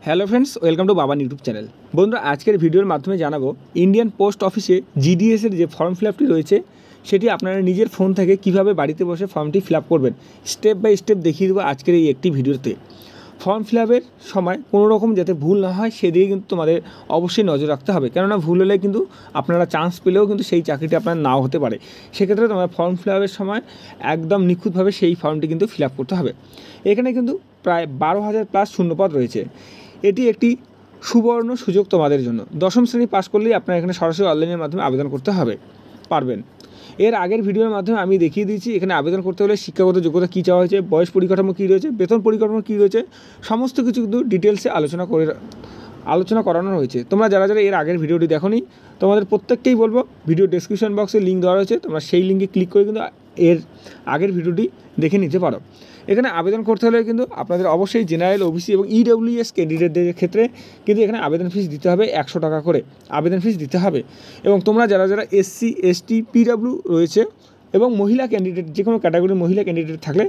Hello friends, welcome to Baban YouTube channel. বন্ধুরা, আজকের ভিডিওর মাধ্যমে জানাবো ইন্ডিয়ান পোস্ট অফিসে জিডিএসের যে ফর্ম ফিল আপটি রয়েছে সেটি আপনারা নিজের ফোন থেকে কীভাবে বাড়িতে বসে ফর্মটি ফিল আপ করবেন স্টেপ বাই স্টেপ দেখিয়ে দেবো আজকের এই একটি ভিডিওতে। ফর্ম ফিল আপের সময় কোনো রকম যাতে ভুল না হয় সেদিকে কিন্তু তোমাদের অবশ্যই নজর রাখতে হবে, কেননা ভুল হলে কিন্তু আপনারা চান্স পেলেও কিন্তু সেই চাকরিটি আপনার নাও হতে পারে। সেক্ষেত্রে তোমার ফর্ম ফিল আপের সময় একদম নিখুঁতভাবে সেই ফর্মটি কিন্তু ফিল আপ করতে হবে। এখানে কিন্তু প্রায় 12,000 প্লাস শূন্যপদ রয়েছে। এটি একটি সুবর্ণ সুযোগ তোমাদের জন্য। দশম শ্রেণী পাস করলেই আপনারা এখানে সরাসরি অনলাইনের মাধ্যমে আবেদন করতে পারবেন। এর আগের ভিডিওর মাধ্যমে আমি দেখিয়ে দিয়েছি এখানে আবেদন করতে হলে শিক্ষাগত যোগ্যতা কী চাওয়া হয়েছে, বয়স পরিকাঠামো কী রয়েছে, বেতন পরিকাঠামো কী রয়েছে, সমস্ত কিছু কিন্তু ডিটেলসে আলোচনা করানো হয়েছে। তোমরা যারা এর আগের ভিডিওটি দেখোনি তোমাদের প্রত্যেককেই বলবো ভিডিও ডেসক্রিপশন বক্সে লিঙ্ক দেওয়া রয়েছে, তোমরা সেই লিঙ্কে ক্লিক করে কিন্তু এর আগের ভিডিওটি দেখে নিতে পারো। এখানে আবেদন করতে হলে কিন্তু আপনাদের অবশ্যই জেনারেল, ওবিসি এবং ইডব্লিউএস ক্যান্ডিডেটদের ক্ষেত্রে কিন্তু এখানে আবেদন ফিস দিতে হবে 100 টাকা করে আবেদন ফিস দিতে হবে। এবং তোমরা যারা এসসি, এসটি, পিডব্লিউ রয়েছে এবং মহিলা ক্যান্ডিডেট, যে কোনো ক্যাটাগরির মহিলা ক্যান্ডিডেট থাকলে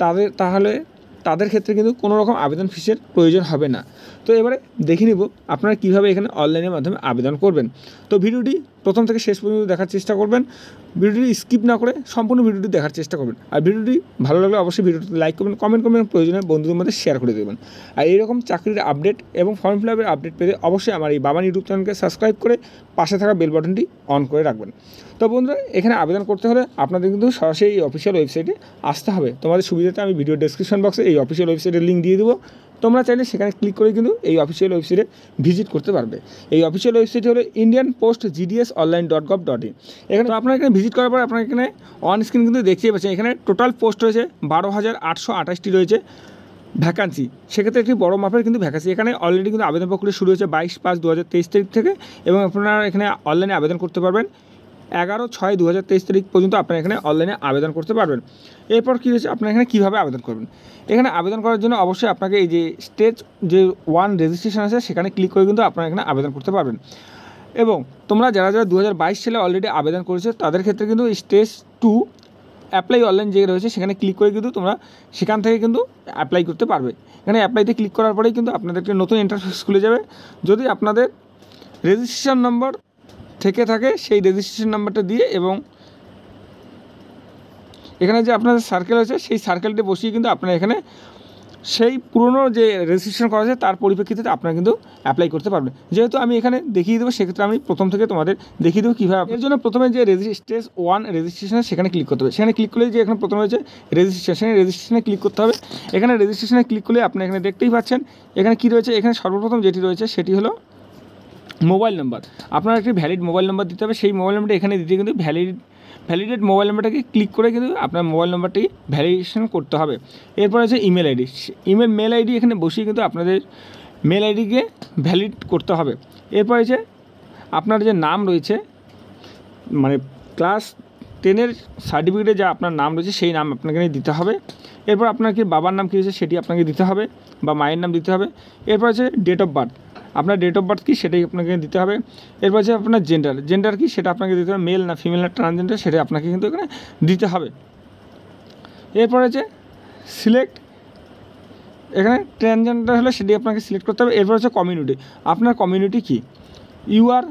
তাদের ক্ষেত্রে কিন্তু কোনো রকম আবেদন ফিসের প্রয়োজন হবে না। তো এবারে দেখে নিব আপনারা কীভাবে এখানে অনলাইনের মাধ্যমে আবেদন করবেন। তো ভিডিওটি প্রথম থেকে শেষ পর্যন্ত দেখার চেষ্টা করবেন, ভিডিওটি স্কিপ না করে সম্পূর্ণ ভিডিওটি দেখার চেষ্টা করবেন। আর ভিডিওটি ভালো লাগলে অবশ্যই ভিডিওটি লাইক করবেন, কমেন্ট করবেন, প্রয়োজনে বন্ধুদের মধ্যে শেয়ার করে দেবেন। আর এইরকম চাকরির আপডেট এবং ফর্ম ফিল আপের আপডেট পেতে অবশ্যই আমার এই বাবান ইউটিউব চ্যানেলকে সাবস্ক্রাইব করে পাশে থাকা বেল বাটনটি অন করে রাখবেন। তো বন্ধুরা, এখানে আবেদন করতে হলে আপনাদের কিন্তু সরাসরি এই অফিসিয়াল ওয়েবসাইটে আসতে হবে। তোমাদের সুবিধাতে আমি ভিডিও ডেসক্রিপশন বক্সে এই অফিসিয়াল ওয়েবসাইটের লিঙ্ক দিয়ে দেবো। তোমরা চাইলে সেখানে ক্লিক করে কিন্তু এই অফিসিয়াল ওয়েবসাইটে ভিজিট করতে পারবে। এই অফিসিয়াল ওয়েবসাইট হলো indianpostgdsonline.gov.in। এখানে আপনারা এখানে ভিজিট করার পর আপনারা এখানে অন স্ক্রিন কিন্তু দেখতেই পাচ্ছেন এখানে টোটাল পোস্ট রয়েছে 12,828টি রয়েছে ভ্যাকান্সি। সেক্ষেত্রে একটি বড় মাপের কিন্তু ভ্যাকান্সি। এখানে অলরেডি কিন্তু আবেদন প্রক্রিয়া শুরু হয়েছে 22/5/2023 তারিখ থেকে, এবং আপনারা এখানে অনলাইনে আবেদন করতে পারবেন 11/6/2023 তারিখ পর্যন্ত আপনারা এখানে অনলাইনে আবেদন করতে পারবেন। এরপর কী হয়েছে, আপনারা এখানে কীভাবে আবেদন করবেন। এখানে আবেদন করার জন্য অবশ্যই আপনাকে এই যে স্টেজ 1 রেজিস্ট্রেশন আছে সেখানে ক্লিক করে কিন্তু আপনারা এখানে আবেদন করতে পারবেন। এবং তোমরা যারা 2022 সালে অলরেডি আবেদন করেছে তাদের ক্ষেত্রে কিন্তু স্টেজ 2 অ্যাপ্লাই অনলাইন যে রয়েছে সেখানে ক্লিক করে কিন্তু তোমরা সেখান থেকে কিন্তু অ্যাপ্লাই করতে পারবে। এখানে অ্যাপ্লাইতে ক্লিক করার পরেই কিন্তু আপনাদেরকে নতুন ইন্টারফেস খুলে যাবে। যদি আপনাদের রেজিস্ট্রেশন নম্বর থেকে থাকে সেই রেজিস্ট্রেশন নাম্বারটা দিয়ে, এবং এখানে যে আপনাদের সার্কেল আছে সেই সার্কেলটি বসিয়ে কিন্তু আপনারা এখানে সেই পুরনো যে রেজিস্ট্রেশন করা আছে তার পরিপ্রেক্ষিতে আপনারা কিন্তু অ্যাপ্লাই করতে পারবেন। যেহেতু আমি এখানে দেখিয়ে দেবো সেক্ষেত্রে আমি প্রথম থেকে তোমাদের দেখিয়ে দেবো কীভাবে। এর জন্য প্রথমে যে স্টেজ 1 রেজিস্ট্রেশন সেখানে ক্লিক করতে হবে। সেখানে ক্লিক করলে যে এখানে প্রথমে হচ্ছে রেজিস্ট্রেশনে ক্লিক করতে হবে। এখানে রেজিস্ট্রেশনে ক্লিক করলে আপনি এখানে দেখতেই পাচ্ছেন এখানে কী রয়েছে। এখানে সর্বপ্রথম যেটি রয়েছে সেটি হলো মোবাইল নাম্বার। আপনার একটি ভ্যালিড মোবাইল নাম্বার দিতে হবে। সেই মোবাইল নাম্বারটা এখানে দিতে কিন্তু ভ্যালিডেট মোবাইল নাম্বারটাকে ক্লিক করে কিন্তু আপনার মোবাইল নাম্বারটি ভ্যালিডেশন করতে হবে। এরপর আছে ইমেল আইডি। মেল আইডি এখানে বসিয়ে কিন্তু আপনাদের মেল আইডিকে ভ্যালিড করতে হবে। এরপর আছে আপনার যে নাম রয়েছে, মানে ক্লাস 10-এর সার্টিফিকেটে যা আপনার নাম রয়েছে সেই নাম আপনাকে দিতে হবে। এরপর আপনার কি বাবার নাম কী রয়েছে সেটি আপনাকে দিতে হবে, বা মায়ের নাম দিতে হবে। এরপর আছে ডেট অফ বার্থ। আপনার ডেট অফ বার্থ কী সেটাই আপনাকে দিতে হবে। এরপর আছে আপনার জেন্ডার কী সেটা আপনাকে দিতে হবে, মেল না ফিমেল না ট্রান্সজেন্ডার সেটা আপনাকে কিন্তু এখানে দিতে হবে। এরপর আছে সিলেক্ট, এখানে ট্রান্সজেন্ডার হলে সেটি আপনাকে সিলেক্ট করতে হবে। এরপর হচ্ছে কমিউনিটি। আপনার কমিউনিটি কী, ইউআর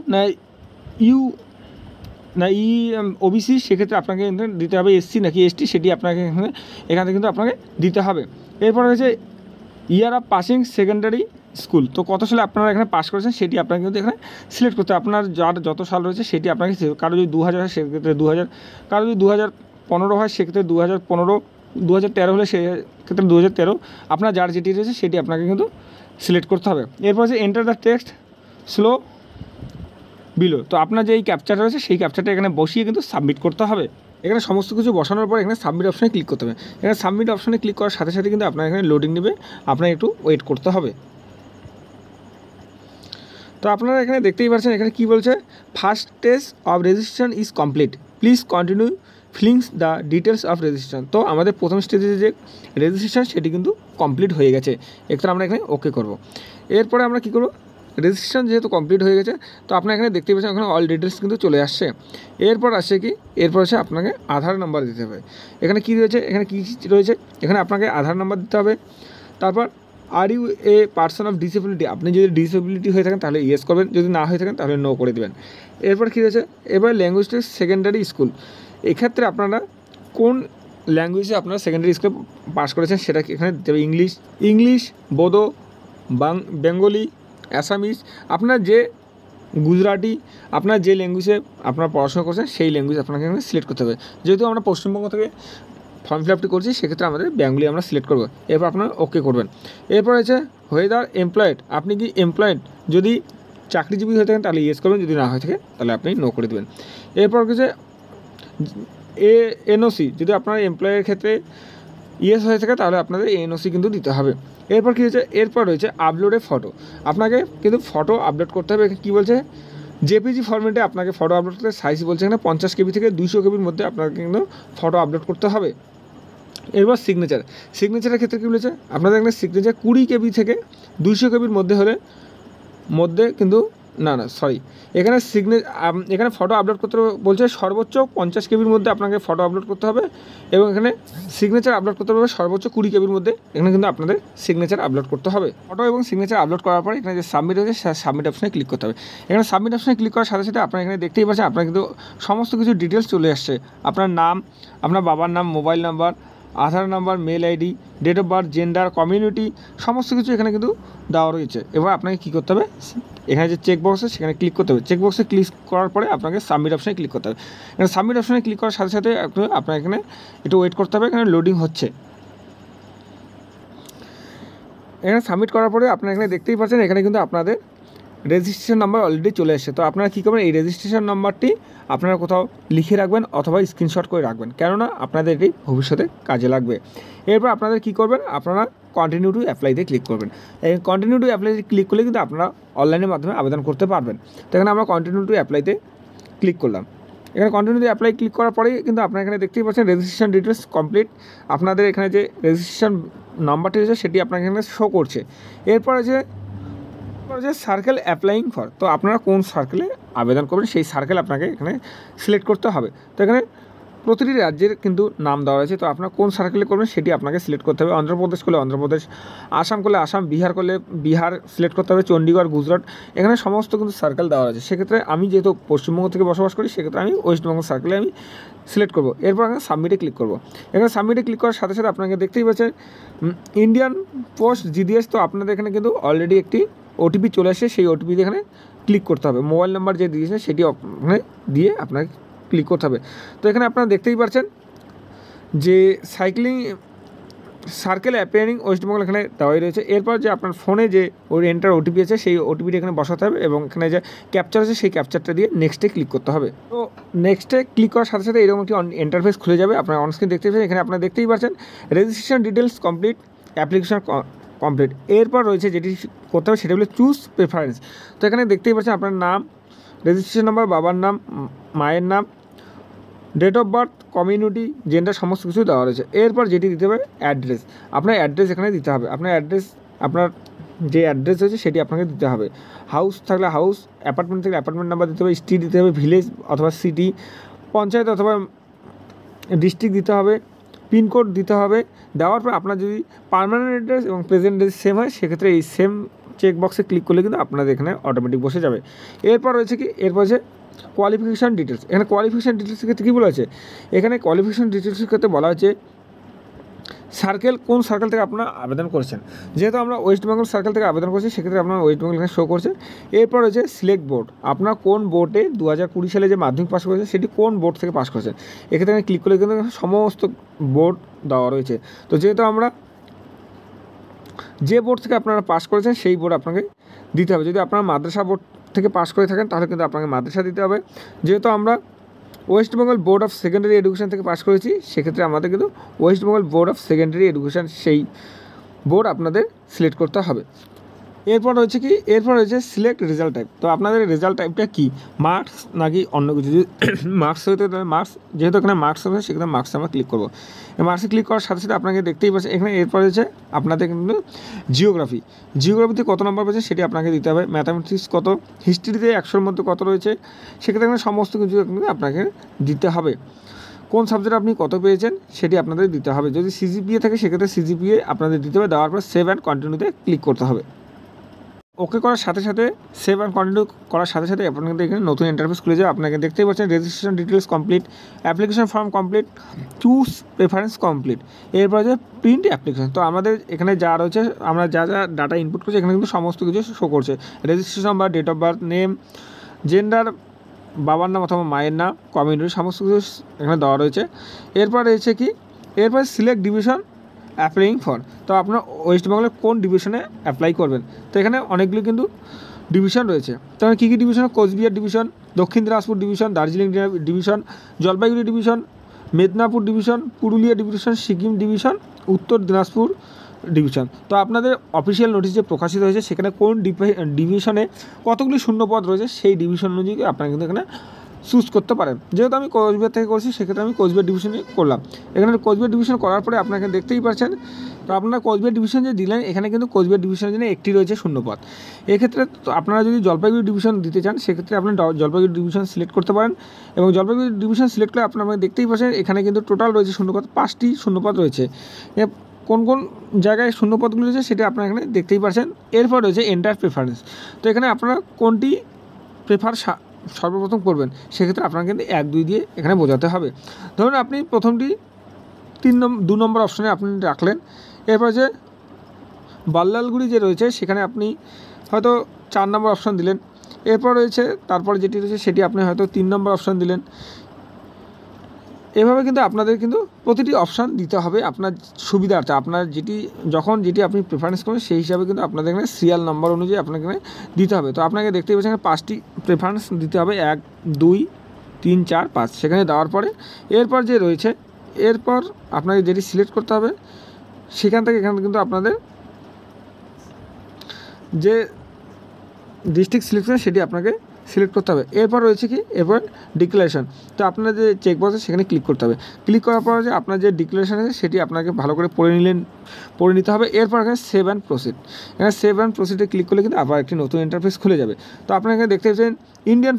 না ওবিসি সেক্ষেত্রে আপনাকে দিতে হবে, এসসি নাকি এসটি সেটি আপনাকে এখানে কিন্তু আপনাকে দিতে হবে। এরপর হচ্ছে year of passing secondary school. তো কত সালে আপনারা এখানে পাস করেছেন সেটি আপনাকে কিন্তু এখানে সিলেক্ট করতে হবে। আপনার যার যত সাল রয়েছে সেটি আপনাকে, কারো যদি 2000 হয় সেক্ষেত্রে 2000, কারো যদি 2015 হয় সেক্ষেত্রে 2015, 2013 হলে সেক্ষেত্রে 2013, আপনার যার যেটি রয়েছে সেটি আপনাকে কিন্তু সিলেক্ট করতে হবে। এরপর হচ্ছে enter the text slow below. তো আপনার যে এই ক্যাপচার রয়েছে সেই ক্যাপচারটা এখানে বসিয়ে কিন্তু সাবমিট করতে হবে। এখানে সমস্ত কিছু বসানোর পর এখানে সাবমিট অপশানে ক্লিক করতে হবে। এখানে সাবমিট অপশানে ক্লিক করার সাথে সাথে কিন্তু আপনার এখানে লোডিং নেবে, আপনার একটু ওয়েট করতে হবে। তো আপনারা এখানে দেখতেই পাচ্ছেন এখানে কী বলছে, first stage of registration is complete, please continue fillings the details of registration. তো আমাদের প্রথম স্টেজে যে রেজিস্ট্রেশন সেটি কিন্তু কমপ্লিট হয়ে গেছে। একটু আমরা এখানে ওকে করব। এরপরে আমরা কী করব, রেজিস্ট্রেশন যেহেতু কমপ্লিট হয়ে গেছে তো আপনার এখানে দেখতেই পাচ্ছেন ওখানে অল ডিটেলস কিন্তু চলে আসছে। এরপর আসছে কি, এরপর হচ্ছে আপনাকে আধার নাম্বার দিতে হবে। এখানে কী রয়েছে, এখানে কী রয়েছে, এখানে আপনাকে আধার নাম্বার দিতে হবে। তারপর are you a person of disability, আপনি যদি ডিসেবিলিটি হয়ে থাকেন তাহলে ইয়েস করবেন, যদি না হয়ে থাকেন তাহলে নো করে দেবেন। এরপর কী হয়েছে, এবার ল্যাঙ্গুয়েজটি সেকেন্ডারি স্কুল, এক্ষেত্রে আপনারা কোন ল্যাঙ্গুয়েজে আপনারা সেকেন্ডারি স্কুলে পাস করেছেন সেটা এখানে দেবে। ইংলিশ, বোডো, বেঙ্গলি, অ্যাসামিজ, আপনার যে গুজরাটি, আপনার যে ল্যাঙ্গুয়েজে আপনারা পড়াশোনা করছেন সেই ল্যাঙ্গুয়েজ আপনাকে এখানে সিলেক্ট করতে হবে। যেহেতু আমরা পশ্চিমবঙ্গ থেকে ফর্ম ফিল আপটি করছি সেক্ষেত্রে আমাদের বেঙ্গলি আমরা সিলেক্ট করবো। এরপর আপনারা ওকে করবেন। এরপর হচ্ছে ওয়েদার এমপ্লয়েড, আপনি কি এমপ্লয়েড, যদি চাকরিজীবী হয়ে থাকেন তাহলে ইয়েস করবেন, যদি না হয়ে থাকে তাহলে আপনি নো করে দেবেন। এরপর হচ্ছে এনওসি, যদি আপনার এমপ্লয়ের ক্ষেত্রে ইয়েস হয়ে থাকে তাহলে আপনাদের এনওসি কিন্তু দিতে হবে। এরপর কী হচ্ছে, এরপর রয়েছে আপলোডে ফটো, আপনাকে কিন্তু ফটো আপলোড করতে হবে। কী বলছে, জেপিজি ফরম্যাটে আপনাকে ফটো আপলোড করতে, সাইজ বলছে এখানে 50 কেবি থেকে 200 কেবির মধ্যে আপনাকে কিন্তু ফটো আপলোড করতে হবে। এরপর সিগনেচারের ক্ষেত্রে কী বলেছে, আপনাদের এখানে সিগনেচার 20 কেবি থেকে 200 কেবির মধ্যে কিন্তু এখানে এখানে ফটো আপলোড করতে বলছে সর্বোচ্চ 50 কেবির মধ্যে আপনাকে ফটো আপলোড করতে হবে, এবং এখানে সিগনেচার আপলোড করতে হবে সর্বোচ্চ 20 কেবির মধ্যে। এখানে কিন্তু আপনাদের সিগনেচার আপলোড করতে হবে। ফটো এবং সিগনেচার আপলোড করার পরে এখানে যে সাবমিট হয়েছে সাবমিট অপশনে ক্লিক করতে হবে। এখানে সাবমিট অপশনে ক্লিক করার সাথে সাথে আপনারা এখানে দেখতেই পাচ্ছেন আপনার কিন্তু সমস্ত কিছু ডিটেলস চলে আসছে। আপনার নাম, আপনার বাবার নাম, mobile number, Aadhaar number, mail ID, date of birth, gender, community, সমস্ত কিছু এখানে কিন্তু দেওয়া রয়েছে। এবার আপনাকে কী করতে হবে, এখানে যে চেকবক্স আছে সেখানে ক্লিক করতে হবে। চেকবক্সে ক্লিক করার পরে আপনাকে সাবমিট অপশানে ক্লিক করতে হবে। এখানে সাবমিট অপশানে ক্লিক করার সাথে সাথে আপনার এখানে একটু ওয়েট করতে হবে, এখানে লোডিং হচ্ছে। এখানে সাবমিট করার পরে আপনারা এখানে দেখতেই পাচ্ছেন এখানে কিন্তু আপনাদের রেজিস্ট্রেশন নাম্বার অলরেডি চলে এসেছে। তো আপনারা কী করবেন, এই রেজিস্ট্রেশন নাম্বারটি আপনারা কোথাও লিখে রাখবেন অথবা স্ক্রিনশট করে রাখবেন, কেননা আপনাদের এটি ভবিষ্যতে কাজে লাগবে। এরপর আপনাদের কী করবেন, আপনারা কন্টিনিউ টু অ্যাপ্লাইতে ক্লিক করবেন। এই কন্টিনিউ টু অ্যাপ্লাইতে ক্লিক করলে কিন্তু আপনারা অনলাইনের মাধ্যমে আবেদন করতে পারবেন। তো এখানে আমরা কন্টিনিউ টু অ্যাপ্লাইতে ক্লিক করলাম। এখানে কন্টিনিউ টু অ্যাপ্লাই ক্লিক করার পরেই কিন্তু আপনারা এখানে দেখতেই পাচ্ছেন রেজিস্ট্রেশন ডিটেলস কমপ্লিট। আপনাদের এখানে যে রেজিস্ট্রেশন নাম্বারটি রয়েছে সেটি আপনাকে এখানে শো করছে। এরপর যে সার্কেল অ্যাপ্লাইং ফর, তো আপনারা কোন সার্কেলে আবেদন করবেন সেই সার্কেল আপনাকে এখানে সিলেক্ট করতে হবে। তো এখানে প্রতিটি রাজ্যের কিন্তু নাম দেওয়া রয়েছে, তো আপনারা কোন সার্কেলে করবেন সেটি আপনাকে সিলেক্ট করতে হবে। অন্ধ্রপ্রদেশ করলে অন্ধ্রপ্রদেশ, আসাম করলে আসাম, বিহার করলে বিহার সিলেক্ট করতে হবে, চণ্ডীগড়, গুজরাট, এখানে সমস্ত কিন্তু সার্কেল দেওয়া রয়েছে। সেক্ষেত্রে আমি যেহেতু পশ্চিমবঙ্গ থেকে বসবাস করি সেক্ষেত্রে আমি ওয়েস্টবেঙ্গল সার্কেলে আমি সিলেক্ট করব। এরপর আমি সাবমিটে ক্লিক করব। এখানে সাবমিটে ক্লিক করার সাথে সাথে আপনাকে দেখতেই পাচ্ছেন ইন্ডিয়ান পোস্ট জিডিএস, তো আপনাদের এখানে কিন্তু অলরেডি একটি ওটিপি চলে আসে, সেই ওটিপি এখানে ক্লিক করতে হবে। মোবাইল নাম্বার যে দিয়েছে সেটি ওখানে দিয়ে আপনাকে ক্লিক করতে হবে। তো এখানে আপনারা দেখতেই পাচ্ছেন যে সার্কেল অ্যাপিয়ারিং ওয়েস্টবেঙ্গল এখানে দেওয়াই রয়েছে। এরপর যে আপনার ফোনে যে এন্টার ওটিপি আছে সেই ওটিপিটি এখানে বসাতে হবে, এবং এখানে যে ক্যাপচার আছে সেই ক্যাপচারটা দিয়ে নেক্সটে ক্লিক করতে হবে। তো নেক্সটে ক্লিক করার সাথে সাথে এরকম একটি ইন্টারফেস খুলে যাবে। আপনারা অনস্ক্রিন দেখতে পাচ্ছেন, এখানে আপনারা দেখতেই পাচ্ছেন registration details complete, application complete. এরপর রয়েছে যেটি করতে হবে সেটা হলো চুজ প্রেফারেন্স। তো এখানে দেখতেই পাচ্ছেন আপনার নাম, রেজিস্ট্রেশন নাম্বার, বাবার নাম, মায়ের নাম, date of birth, community, gender, সমস্ত কিছু দেওয়া রয়েছে। এরপর যেটি দিতে হবে অ্যাড্রেস, আপনার অ্যাড্রেস এখানে দিতে হবে। আপনার যে অ্যাড্রেস আছে সেটি আপনাকে দিতে হবে। হাউস থাকলে হাউস, অ্যাপার্টমেন্ট থাকলে অ্যাপার্টমেন্ট নাম্বার দিতে হবে, স্ট্রিট দিতে হবে, ভিলেজ অথবা সিটি, পঞ্চায়েত অথবা ডিস্ট্রিক্ট দিতে হবে, পিনকোড দিতে হবে। দেওয়ার পর আপনার যদি পার্মানেন্ট অ্যাড্রেস এবং প্রেজেন্ট অ্যাড্রেস সেম হয় সেক্ষেত্রে এই সেম চেকবক্সে ক্লিক করলে কিন্তু আপনাদের এখানে অটোমেটিক বসে যাবে। এরপর রয়েছে কোয়ালিফিকেশান ডিটেলস। এখানে কোয়ালিফিকেশান ডিটেলসের ক্ষেত্রে কী বলা হয়েছে, এখানে কোয়ালিফিকেশান ডিটেলসের ক্ষেত্রে বলা হয়েছে কোন সার্কেল থেকে আপনারা আবেদন করেছেন। যেহেতু আমরা ওয়েস্ট বেঙ্গল সার্কেল থেকে আবেদন করছি সেক্ষেত্রে আপনার ওয়েস্ট বেঙ্গল এখানে শো করছে। এরপর রয়েছে সিলেক্ট বোর্ড, আপনার কোন বোর্ডে 2020 সালে যে মাধ্যমিক পাস করেছেন সেটি কোন বোর্ড থেকে পাস করেছেন। এক্ষেত্রে আমি ক্লিক করলে কিন্তু সমস্ত বোর্ড দেওয়া রয়েছে। তো যেহেতু আমরা যে বোর্ড থেকে আপনারা পাস করেছেন সেই বোর্ড আপনাকে দিতে হবে। যদি আপনারা মাদ্রাসা বোর্ড থেকে পাস করে থাকেন তাহলে কিন্তু আপনাকে মাদ্রাসা দিতে হবে। যেহেতু আমরা West Bengal board of secondary education থেকে পাস করেছি সেক্ষেত্রে আমাদের কিন্তু West Bengal board of secondary education সেই বোর্ড আপনাদের সিলেক্ট করতে হবে। এরপর রয়েছে সিলেক্ট রেজাল্ট টাইপ। তো আপনাদের রেজাল্ট টাইপটা কী, মার্কস নাকি অন্য কিছু। যদি মার্কস হতে তাহলে মার্কস, যেহেতু এখানে মার্কস হবে সেখানে মার্কসে আমরা ক্লিক করবো। মার্কসে ক্লিক করার সাথে সাথে আপনাকে দেখতেই পাচ্ছেন এখানে এরপর রয়েছে আপনাদের কিন্তু জিওগ্রাফিতে কত নম্বর পেয়েছে সেটি আপনাকে দিতে হবে। ম্যাথামেটিক্স কত, হিস্ট্রিতে 100-র মধ্যে কত রয়েছে সেক্ষেত্রে এখানে সমস্ত কিছু আপনাকে দিতে হবে। কোন সাবজেক্টে আপনি কত পেয়েছেন সেটি আপনাদের দিতে হবে। যদি সিজিপিএ থাকে সেক্ষেত্রে সিজিপিএ আপনাদের দিতে হবে, দেওয়ার পর সেভ অ্যান্ড কন্টিনিউতে ক্লিক করতে হবে। ওকে করার সাথে সাথে সেভ অ্যান্ড কন্টিনিউ করার সাথে সাথে আপনাদের এখানে নতুন ইন্টারফেস খুলে যাবে। আপনাকে দেখতেই পাচ্ছেন registration details complete, application form complete, choose preference complete, এরপর যে প্রিন্ট অ্যাপ্লিকেশন। তো আমাদের এখানে যা রয়েছে, আমরা যা যা ডাটা ইনপুট করছি এখানে কিন্তু সমস্ত কিছু শো করছে। Registration number, date of birth, name, gender, বাবার নাম অথবা মায়ের নাম, কমিউনিটি, সমস্ত কিছু এখানে দেওয়া রয়েছে। এরপর রয়েছে কি, এরপর সিলেক্ট ডিভিশন অ্যাপ্লাইং ফর। তো আপনার ওয়েস্ট বেঙ্গলের কোন ডিভিশনে অ্যাপ্লাই করবেন। তো এখানে অনেকগুলো কিন্তু ডিভিশন রয়েছে। তো কী কী ডিভিশন, কোচবিহার ডিভিশন, দক্ষিণ Dinajpur division, Darjeeling division, Jalpaiguri division, Medinipur division, Purulia division, Sikkim division, উত্তর দিনাজপুর ডিভিশন। তো আপনাদের অফিসিয়াল নোটিশ যে প্রকাশিত হয়েছে সেখানে কোন ডিভিশনে কতগুলি শূন্যপদ রয়েছে সেই ডিভিশন অনুযায়ী আপনারা কিন্তু এখানে চুজ করতে পারেন। যেহেতু আমি কোচবিহার থেকে করছি সেক্ষেত্রে আমি কোচবিহার ডিভিশনে করলাম। এখানে কোচবিহার ডিভিশন করার পরে আপনাকে দেখতেই পাচ্ছেন, তো আপনারা কোচবিহার ডিভিশন যে দিলেন এখানে কিন্তু কোচবিহার ডিভিশনের জন্য একটি রয়েছে শূন্যপদ। এক্ষেত্রে আপনারা যদি জলপাইগুড়ি ডিভিশন দিতে চান সেক্ষেত্রে আপনি জলপাইগুড়ি ডিভিশন সিলেক্ট করতে পারেন, এবং জলপাইগুড়ি ডিভিশন সিলেক্ট করে আপনারা দেখতেই পাচ্ছেন এখানে কিন্তু টোটাল রয়েছে শূন্যপদ, 5টি শূন্যপদ রয়েছে। কোন কোন জায়গায় শূন্যপদগুলো রয়েছে সেটা আপনারা এখানে দেখতেই পাচ্ছেন। এরপর রয়েছে এন্টার প্রেফারেন্স। তো এখানে আপনারা কোনটি প্রেফার সর্বপ্রথম করবেন সেক্ষেত্রে আপনাকে কিন্তু 1, 2 দিয়ে এখানে বোঝাতে হবে। ধরুন আপনি প্রথমটি 2 নম্বর অপশানে আপনি রাখলেন। এরপর যে বাল্লালগুড়ি যে রয়েছে সেখানে আপনি হয়তো 4 নম্বর অপশান দিলেন। এরপর রয়েছে তারপরে যেটি রয়েছে সেটি আপনি হয়তো 3 নম্বর অপশান দিলেন। এভাবে কিন্তু আপনাদের কিন্তু প্রতিটি অপশান দিতে হবে আপনার সুবিধার্থে। আপনার যেটি আপনি প্রেফারেন্স করবেন সেই হিসাবে কিন্তু আপনাদের এখানে সিরিয়াল নাম্বার অনুযায়ী আপনাকে এখানে দিতে হবে। তো আপনাকে দেখতেই পাচ্ছেন 5টি প্রেফারেন্স দিতে হবে, 1, 2, 3, 4, 5 সেখানে দেওয়ার পরে এরপর যে রয়েছে, এরপর আপনাকে যেটি সিলেক্ট করতে হবে সেখান থেকে এখানে কিন্তু আপনাদের যে ডিস্ট্রিক্ট সিলেকশন সেটি আপনাকে সিলেক্ট করতে হবে। এরপর রয়েছে কি, এরপর ডিক্লারেশন। তো আপনার যে চেকবক্সে সেখানে ক্লিক করতে হবে। ক্লিক করার পর যে আপনার যে ডিক্লারেশন আছে সেটি আপনাকে ভালো করে পড়ে নিতে হবে। এরপর এখানে সেভ অ্যান্ড প্রসিড, এখানে সেভ অ্যান্ড প্রসিডে ক্লিক করলে কিন্তু আবার একটি নতুন ইন্টারফেস খুলে যাবে। তো আপনারা এখানে দেখতে পাচ্ছেন ইন্ডিয়ান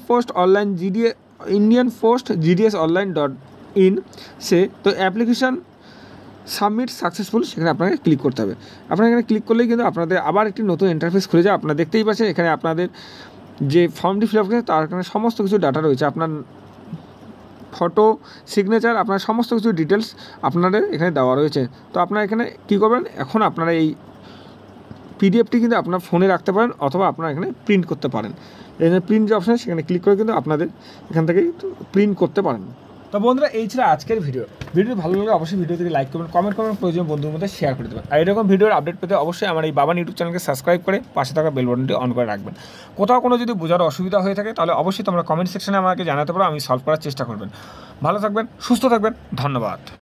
পোস্ট GDS online.in সে তো অ্যাপ্লিকেশান সাবমিট সাকসেসফুল, সেখানে আপনাকে ক্লিক করতে হবে। আপনারা এখানে ক্লিক করলেই কিন্তু আপনাদের আবার একটি নতুন ইন্টারফেস খুলে যায়। আপনারা দেখতেই পাচ্ছেন এখানে আপনাদের যে ফর্মটি ফিল আপ করেছে তার এখানে সমস্ত কিছু ডাটা রয়েছে, আপনার ফটো, সিগনেচার, আপনার সমস্ত কিছু ডিটেলস আপনাদের এখানে দেওয়া রয়েছে। তো আপনারা এখানে কী করবেন, এখন আপনারা এই পিডিএফটি কিন্তু আপনার ফোনে রাখতে পারেন অথবা আপনারা এখানে প্রিন্ট করতে পারেন। এখানে প্রিন্ট যে অপশান সেখানে ক্লিক করে কিন্তু আপনাদের এখান থেকে প্রিন্ট করতে পারেন। তো বন্ধুরা এই ছিল আজকের ভিডিওটি ভালো লাগলে অবশ্যই ভিডিওটিকে লাইক করবেন, কমেন্ট করবেন, প্রয়োজন বন্ধুর মধ্যে শেয়ার করে দেবেন। আর এরকম ভিডিওর আপডেট পেতে অবশ্যই আমার এই বাবান ইউটিউব চ্যানেলকে সাবস্ক্রাইব করে পাশে থাকা বেল বাটনটি অন করে রাখবেন। কোথাও কোনো যদি বোঝার অসুবিধা হয়ে থাকে তাহলে অবশ্যই তোমরা কমেন্ট সেকশনে আমাকে জানাতে পারো, আমি সলভ করার চেষ্টা করবেন। ভালো থাকবেন, সুস্থ থাকবেন, ধন্যবাদ।